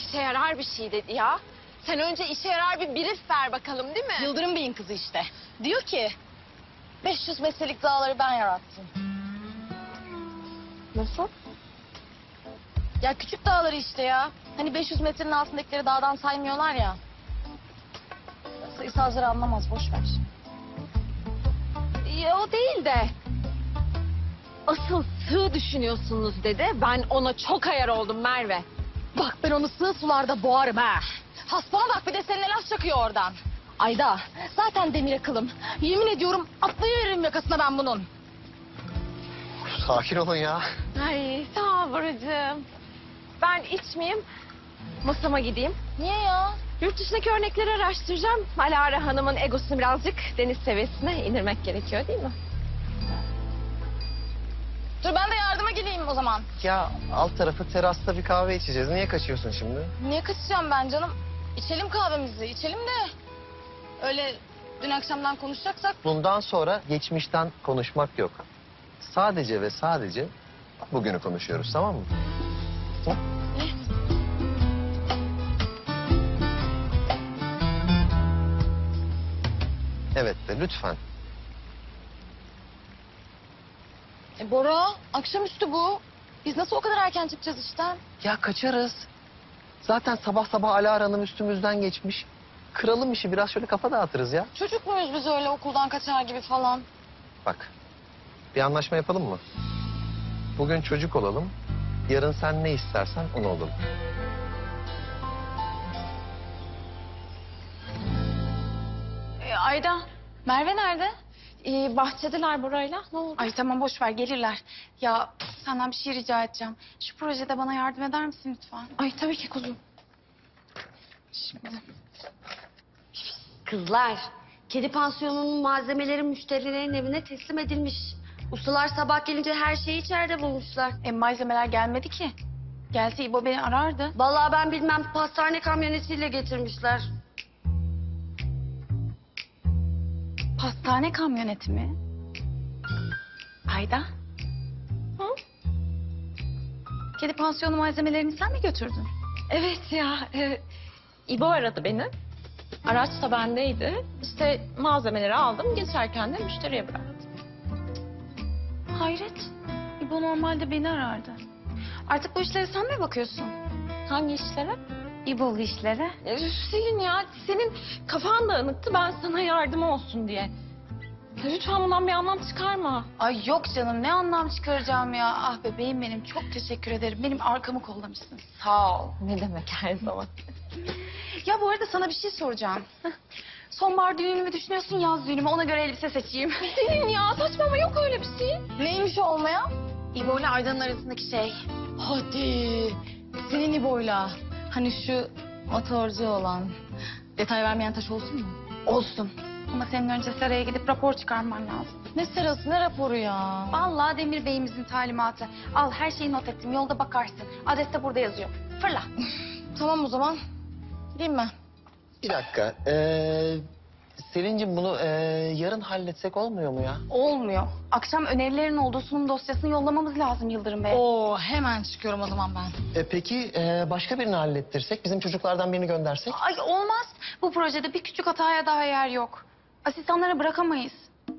işe yarar bir şey dedi ya. Sen önce işe yarar bir brief ver bakalım, değil mi? Yıldırım Bey'in kızı işte. Diyor ki 500 metrelik dağları ben yarattım. Nasıl? Ya küçük dağları işte ya. Hani 500 metrenin altındakileri dağdan saymıyorlar ya. Sayısalcıları anlamaz, boş ver. Ya o değil de... Asıl sığ düşünüyorsunuz dedi. Ben ona çok ayar oldum Merve. Bak ben onu sığ sularda boğarım ha. Hasbana bak bir de seninle laf çakıyor oradan. Ayda zaten demir akılım. Yemin ediyorum atlayıveririm yakasına ben bunun. Sakin olun ya. Ay sağ ol Buracığım. Ben içmeyeyim. Masama gideyim. Niye ya? Yurt dışındaki örnekleri araştıracağım. Alara Hanım'ın egosunu birazcık deniz seviyesine indirmek gerekiyor değil mi? Dur ben de yardıma geleyim o zaman. Ya alt tarafı terasta bir kahve içeceğiz. Niye kaçıyorsun şimdi? Niye kaçacağım ben canım? İçelim kahvemizi, içelim de. Öyle dün akşamdan konuşacaksak. Bundan sonra geçmişten konuşmak yok. Sadece ve sadece bugünü konuşuyoruz, tamam mı? Hı? Evet de lütfen. Bora, akşamüstü bu. Biz nasıl o kadar erken çıkacağız işten? Ya kaçarız. Zaten sabah sabah Alara Hanım üstümüzden geçmiş. Kıralım işi, biraz şöyle kafa dağıtırız ya. Çocuk muyuz biz öyle okuldan kaçar gibi falan? Bak, bir anlaşma yapalım mı? Bugün çocuk olalım, yarın sen ne istersen onu olalım. Ayda, Merve nerede? Bahçedeler burayla. Ne oldu? Ay tamam boş ver gelirler. Ya senden bir şey rica edeceğim. Şu projede bana yardım eder misin lütfen? Ay tabii ki kuzum. Şimdi. Kızlar, kedi pansiyonunun malzemeleri müşterilerin evine teslim edilmiş. Ustalar sabah gelince her şeyi içeride bulmuşlar. Malzemeler gelmedi ki. Gelse İbo beni arardı. Vallahi ben bilmem, pastane kamyonetiyle getirmişler. Pastane kamyoneti mi? Ayda. Hı? Kedi pansiyonu malzemelerini sen mi götürdün? Evet ya. İbo aradı beni. Araç da bendeydi. İşte malzemeleri aldım. Geçerken de müşteriye bıraktım. Hayret. İbo normalde beni arardı. Artık bu işlere sen mi bakıyorsun? Hangi işlere? İbo'lu işlere. Selin ya, senin kafan dağınıktı, ben sana yardım olsun diye. Ya lütfen bundan bir anlam çıkarma. Ay yok canım ne anlam çıkaracağım ya. Ah bebeğim benim çok teşekkür ederim. Benim arkamı kollamışsın. Sağ ol. Ne demek her zaman. Ya bu arada sana bir şey soracağım. Sonbahar düğünümü mü düşünüyorsun yaz düğünümü ona göre elbise seçeyim. Selin ya, saçmalama, yok öyle bir şey. Neymiş o olmaya? İbo ile Aydan'ın arasındaki şey. Hadi. Senin İbo'yla. Hani şu motorcu olan. Detay vermeyen taş olsun mu? Olsun. Ama senin önce seraya gidip rapor çıkarman lazım. Ne serası ne raporu ya? Vallahi Demir Bey'imizin talimatı. Al her şeyi not ettim yolda bakarsın. Adres de burada yazıyor. Fırla. Tamam o zaman. Gideyim ben. Bir dakika, Selin'cim bunu yarın halletsek olmuyor mu ya? Olmuyor. Akşam önerilerin olduğu sunum dosyasını yollamamız lazım Yıldırım Bey. Oo hemen çıkıyorum o zaman ben. Peki başka birini hallettirsek, bizim çocuklardan birini göndersek? Ay olmaz. Bu projede bir küçük hataya daha yer yok. Asistanlara bırakamayız.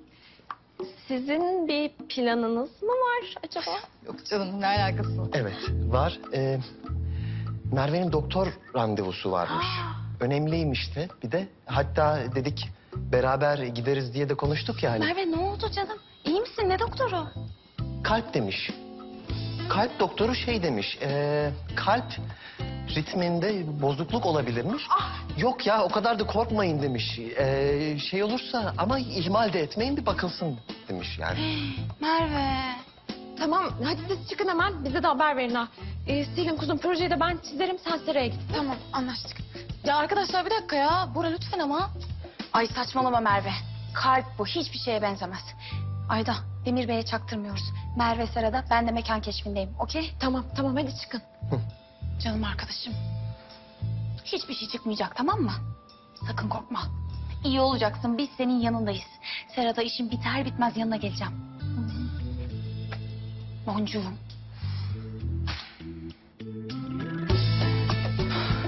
Sizin bir planınız mı var acaba? Yok canım ne alakası var? Evet, var. Merve'nin doktor randevusu varmış. Önemliymiş de bir de. Hatta dedik beraber gideriz diye de konuştuk yani. Merve ne oldu canım? İyi misin? Ne doktoru? Kalp demiş. Kalp doktoru şey demiş. Kalp ritminde bozukluk olabilirmiş. Yok ya o kadar da korkmayın demiş. Şey olursa ama ihmal de etmeyin bir bakılsın demiş yani. Merve. Tamam, hadi siz çıkın hemen, bize de haber verin ha. Selin kuzum, projeyi de ben çizerim, sen seraya git. Tamam anlaştık. Ya arkadaşlar bir dakika ya. Bora lütfen ama. Ay saçmalama Merve. Kalp bu. Hiçbir şeye benzemez. Ayda Demir Bey'e çaktırmıyoruz. Merve Sera'da ben de mekan keşfindeyim. Okey? Tamam, tamam, hadi çıkın. Canım arkadaşım. Hiçbir şey çıkmayacak tamam mı? Sakın korkma. İyi olacaksın. Biz senin yanındayız. Serada işin biter bitmez yanına geleceğim. Boncuğum.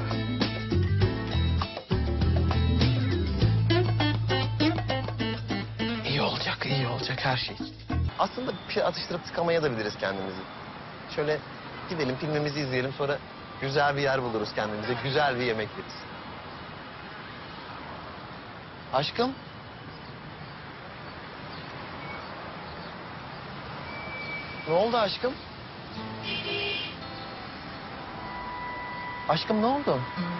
olacak her şey. Aslında bir şey atıştırıp tıkamaya da biliriz kendimizi. Şöyle gidelim filmimizi izleyelim, sonra güzel bir yer buluruz kendimize, güzel bir yemek yeriz. Aşkım? Ne oldu aşkım? Aşkım ne oldu?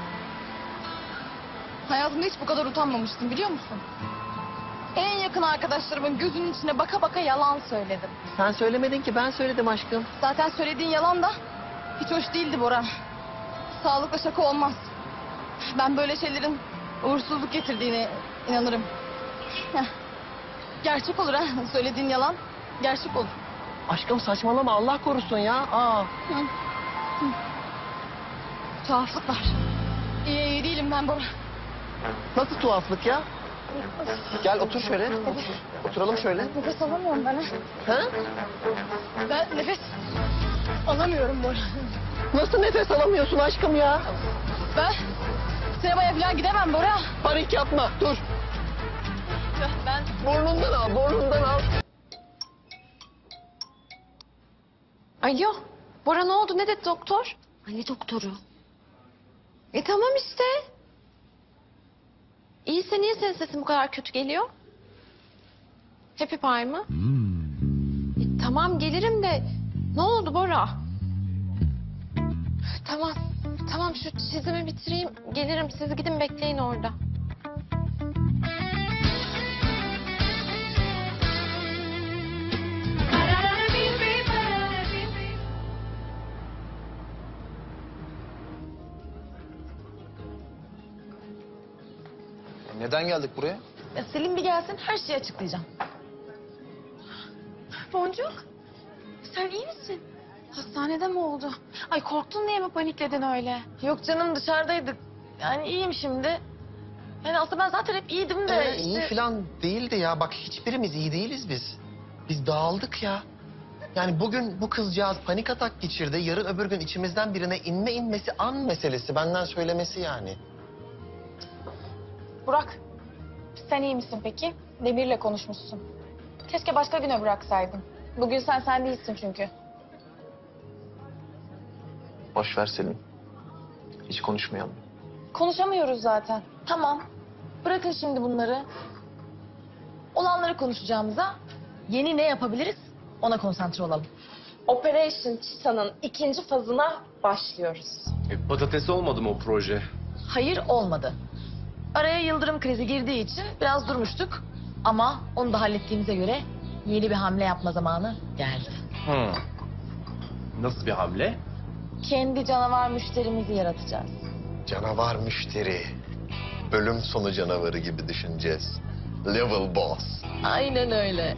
Hayatımda hiç bu kadar utanmamıştım biliyor musun? En yakın arkadaşlarımın gözünün içine baka baka yalan söyledim. Sen söylemedin ki, ben söyledim aşkım. Zaten söylediğin yalan da hiç hoş değildi Bora. Sağlıkla şaka olmaz. Ben böyle şeylerin uğursuzluk getirdiğine inanırım. Heh. Gerçek olur ha. Söylediğin yalan gerçek olur. Aşkım saçmalama, Allah korusun ya. Aa. Tuhaflık var. İyi değilim ben Bora. Nasıl tuhaflık ya? Gel otur şöyle. Oturalım şöyle. Nefes alamıyorum ben. Ha? Ben nefes alamıyorum Bora. Nasıl nefes alamıyorsun aşkım ya? Ben sinemaya falan gidemem Bora. Panik yapma, dur. Ben Burnundan al, burnundan al. Alo, Bora ne oldu? Ne dedi doktor? Anne doktoru. Tamam işte. İyiyse niye senin sesin bu kadar kötü geliyor? Happy Pie mı? Tamam gelirim de ne oldu Bora? Tamam, tamam şu çizimi bitireyim. Gelirim, siz gidin bekleyin orada. Neden geldik buraya? Ya Selim bir gelsin her şeyi açıklayacağım. Boncuk sen iyi misin? Hastanede mi oldu? Ay korktun diye mi panikledin öyle? Yok canım dışarıdaydık. Yani iyiyim şimdi. Yani aslında ben zaten hep iyiydim de işte... İyi falan değildi ya. Bak hiçbirimiz iyi değiliz biz. Biz dağıldık ya. Yani bugün bu kızcağız panik atak geçirdi. Yarın öbür gün içimizden birine inmesi an meselesi. Benden söylemesi yani. Burak sen iyi misin peki? Demir'le konuşmuşsun. Keşke başka güne bıraksaydın. Bugün sen değilsin çünkü. Boş ver Selim. Hiç konuşmayalım. Konuşamıyoruz zaten. Tamam. Bırakın şimdi bunları. Olanları konuşacağımıza yeni ne yapabiliriz ona konsantre olalım. Operation Cheetah'nın 2. fazına başlıyoruz. Patates olmadı mı o proje? Hayır olmadı. Araya yıldırım krizi girdiği için biraz durmuştuk. Ama onu da hallettiğimize göre yeni bir hamle yapma zamanı geldi. Nasıl bir hamle? Kendi canavar müşterimizi yaratacağız. Canavar müşteri. Ölüm sonu canavarı gibi düşüneceğiz. Level boss. Aynen öyle.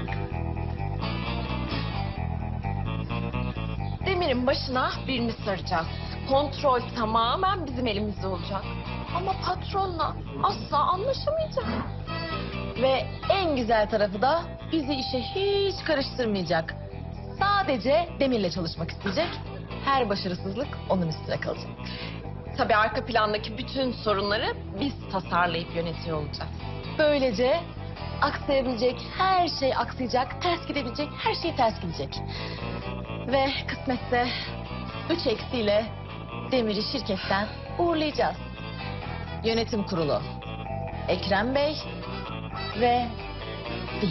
Demir'in başına birini saracağız. Kontrol tamamen bizim elimizde olacak. Ama patronla asla anlaşamayacağız. Ve en güzel tarafı da bizi işe hiç karıştırmayacak. Sadece Demir'le çalışmak isteyecek. Her başarısızlık onun üstüne kalacak. Tabii arka plandaki bütün sorunları biz tasarlayıp yönetiyor olacağız. Böylece aksayabilecek her şey aksayacak, ters gidebilecek her şey ters gidecek. Ve kısmetse 3 eksiyle Demir'i şirketten uğurlayacağız. Yönetim kurulu, Ekrem Bey ve biz.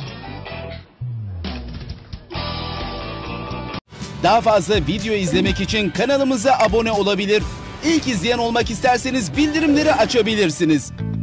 Daha fazla video izlemek için kanalımıza abone olabilir. İlk izleyen olmak isterseniz bildirimleri açabilirsiniz.